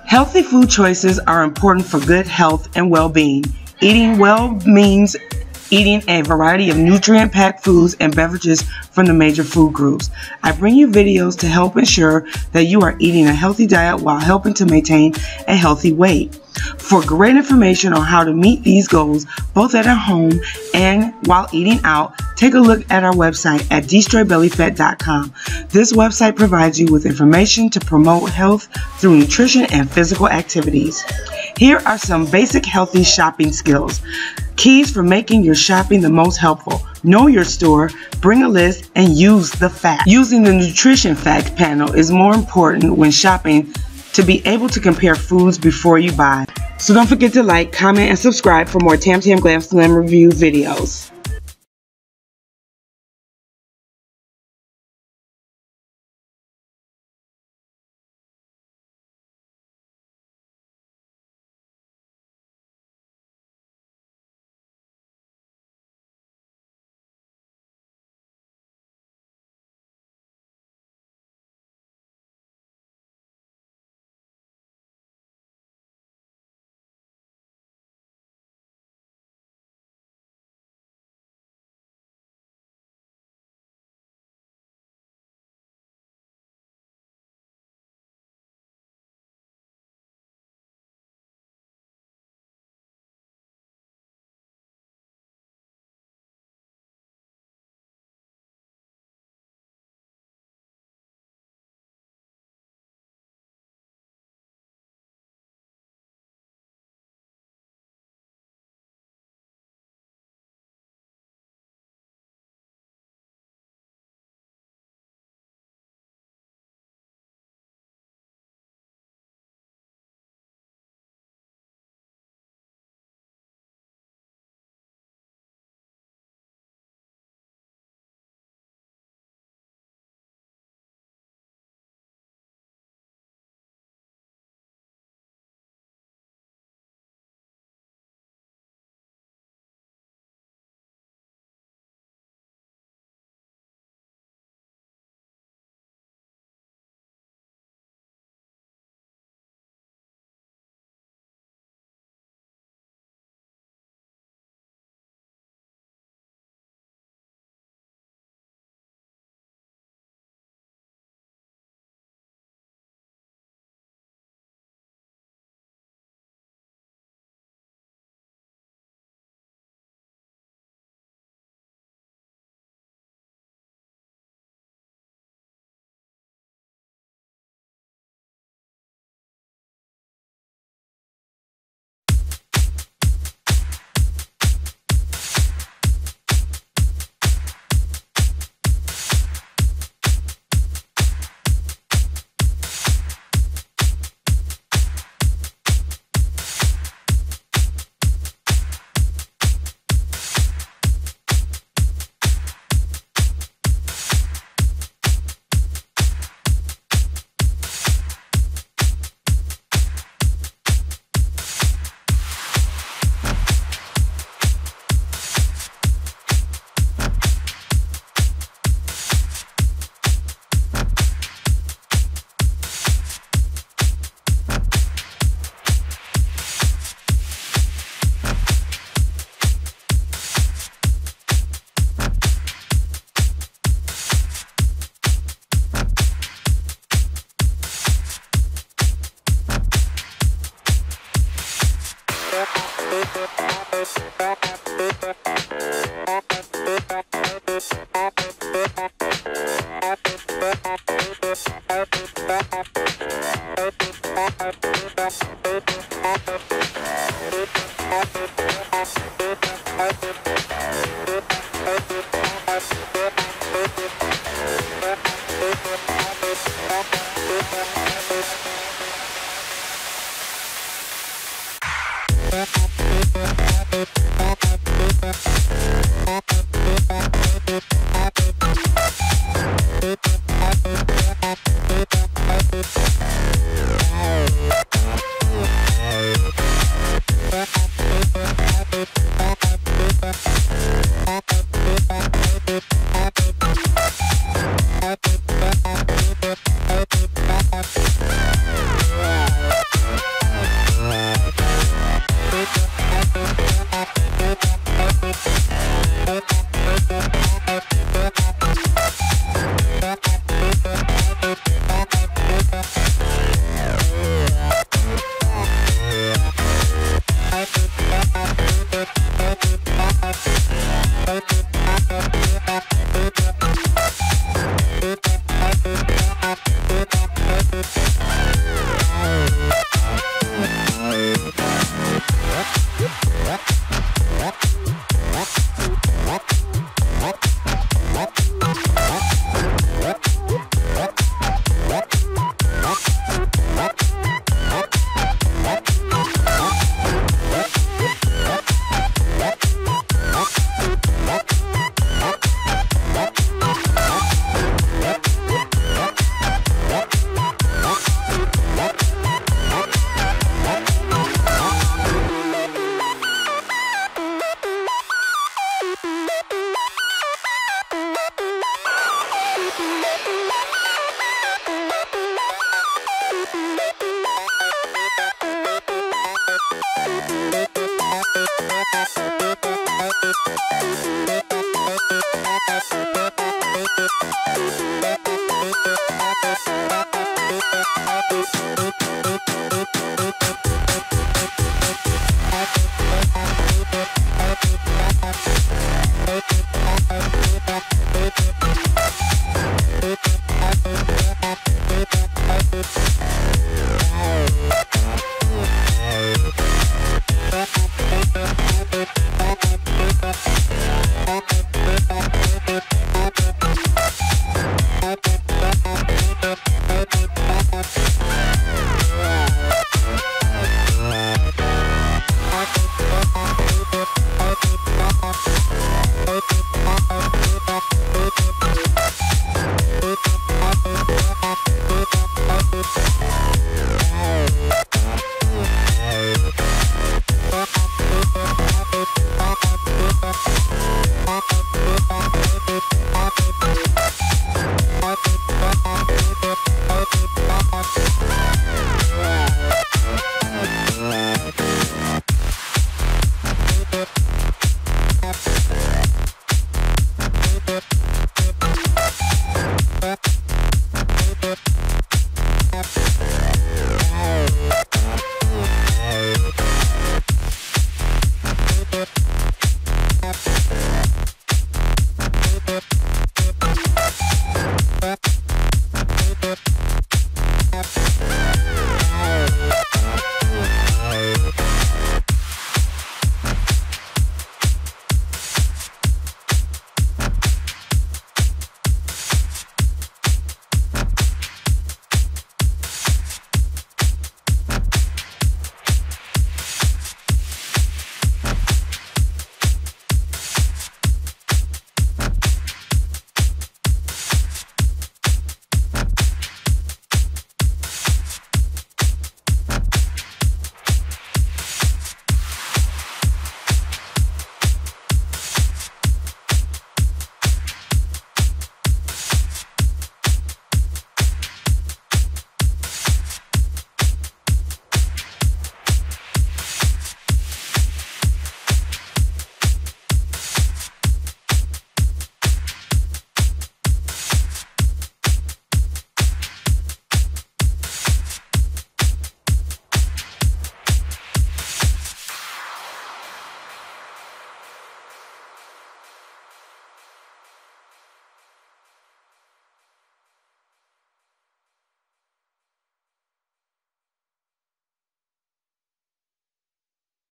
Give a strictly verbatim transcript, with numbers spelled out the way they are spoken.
Healthy food choices are important for good health and well-being. Eating well means eating a variety of nutrient-packed foods and beverages from the major food groups. I bring you videos to help ensure that you are eating a healthy diet while helping to maintain a healthy weight. For great information on how to meet these goals, both at our home and while eating out, take a look at our website at destroy belly fat dot com. This website provides you with information to promote health through nutrition and physical activities. Here are some basic healthy shopping skills. Keys for making your shopping the most helpful. Know your store, bring a list, and use the facts. Using the nutrition fact panel is more important when shopping to be able to compare foods before you buy. So don't forget to like, comment, and subscribe for more Tam Tam Glam Slam review videos. Bye. Thank you.